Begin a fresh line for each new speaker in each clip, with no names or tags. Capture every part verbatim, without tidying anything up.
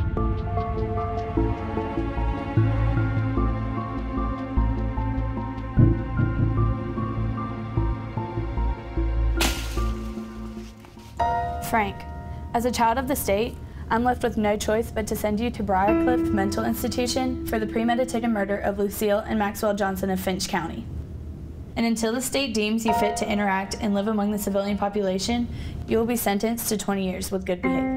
Frank, as a child of the state, I'm left with no choice but to send you to Briarcliff Mental Institution for the premeditated murder of Lucille and Maxwell Johnson of Finch County. And until the state deems you fit to interact and live among the civilian population, you will be sentenced to twenty years with good behavior.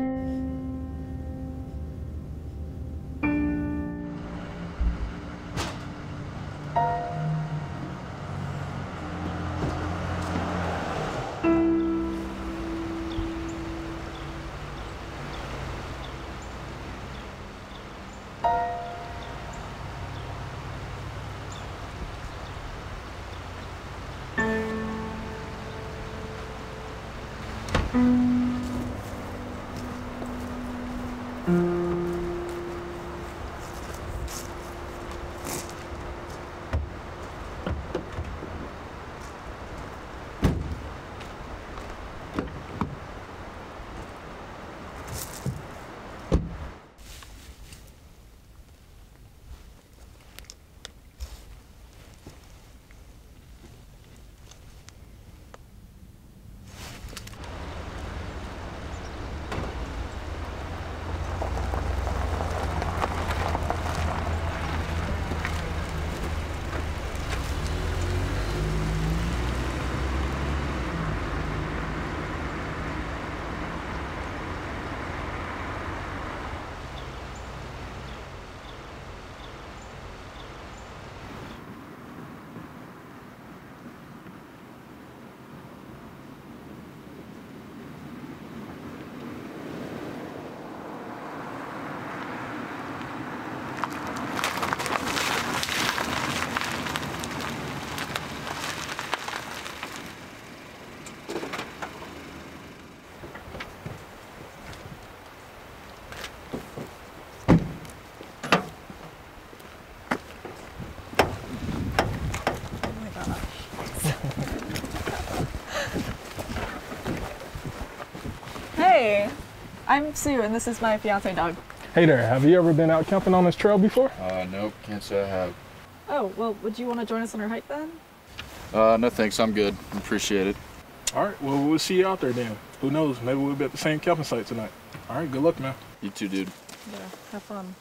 Hey, I'm Sue, and this is my fiance, Doug.
Hey there, have you ever been out camping on this trail before?
Uh, nope, can't say I have.
Oh, well, would you want to join us on our hike then?
Uh, no thanks, I'm good. Appreciate it.
All right, well, we'll see you out there then. Who knows, maybe we'll be at the same camping site tonight. All right, good luck, man.
You too, dude.
Yeah, have fun.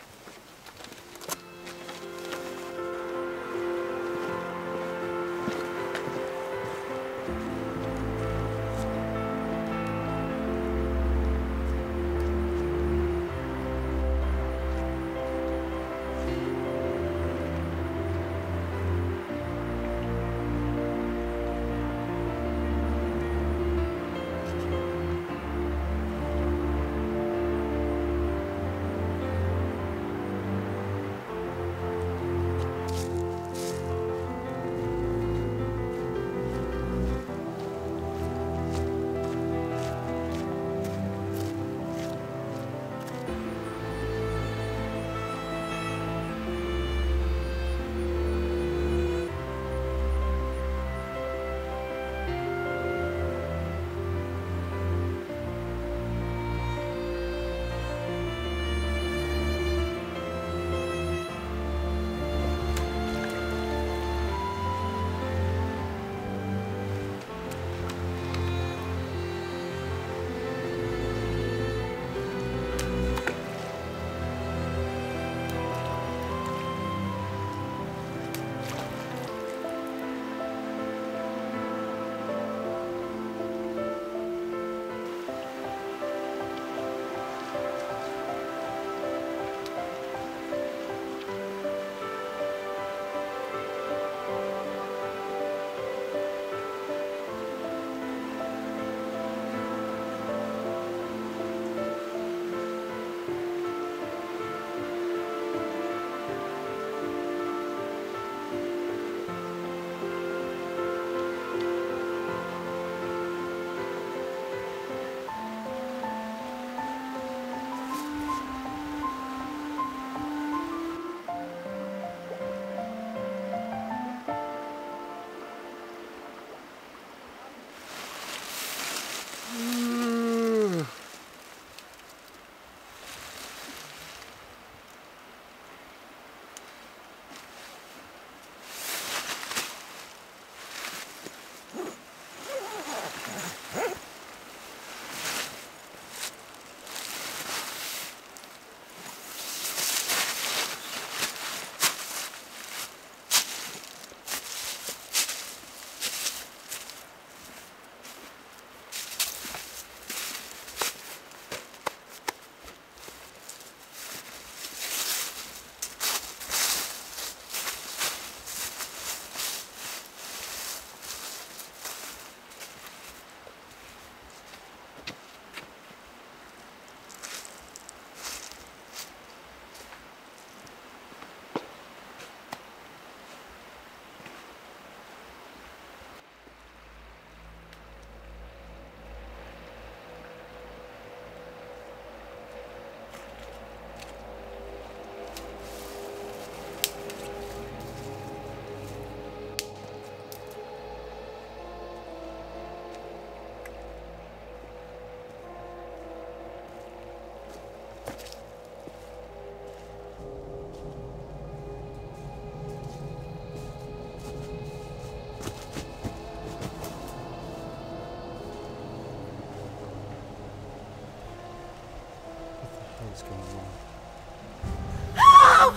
hell's going on?
Help!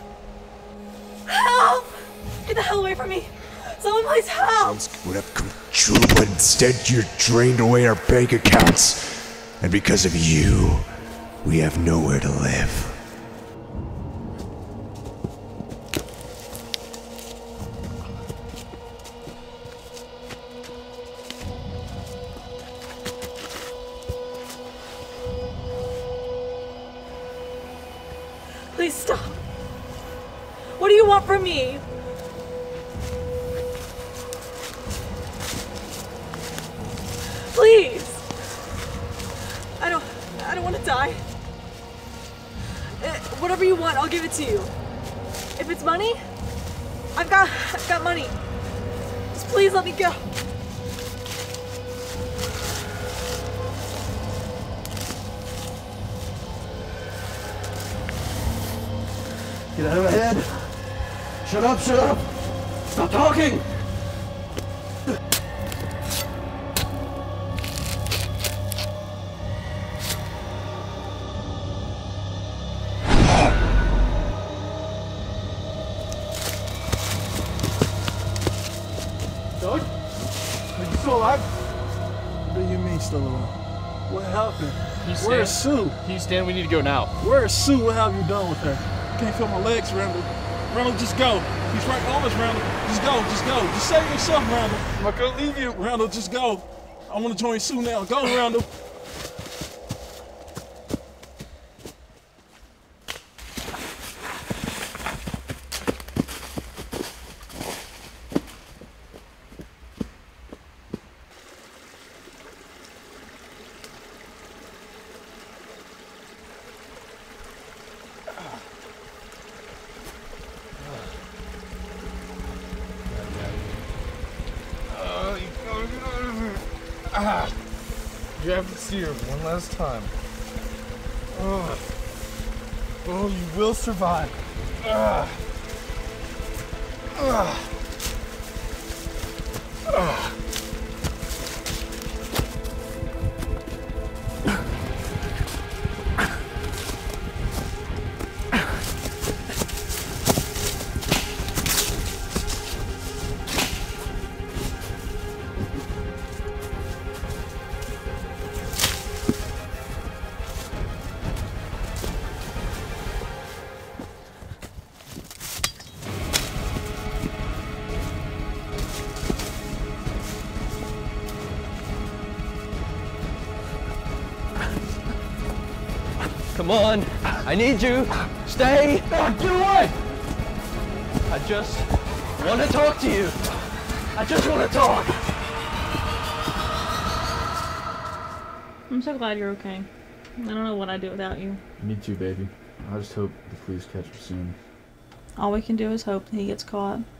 Help! Get the hell away from me! Someone please help!
Would have come true, but instead you drained away our bank accounts. And because of you, we have nowhere to live.
Please stop. What do you want from me? Please. I don't I don't want to die. Uh, whatever you want, I'll give it to you. If it's money, I've got I've got money. Just please let me go.
Get out of my head! Shut up, shut up! Stop talking!
Doug? Are you still alive? What do you mean still alive? What happened?
He's
Where's Sue?
Houston, we need to go now.
Where's Sue? What have you done with her? Can't feel my legs, Randall. Randall, just go. He's right on us, Randall. Just go, just go. Just save yourself, Randall. I'm not gonna leave you. Randall, just go. I wanna join Sue now. Go, Randall.
Ah, you have to see her one last time. Oh, oh you will survive. Ah. Ah. Ah.
Come on, I need you. Stay. Get away! I just want to talk to you. I just want to talk.
I'm so glad you're okay. I don't know what I'd do without you.
Me too, baby. I just hope the police catch her soon.
All we can do is hope that he gets caught.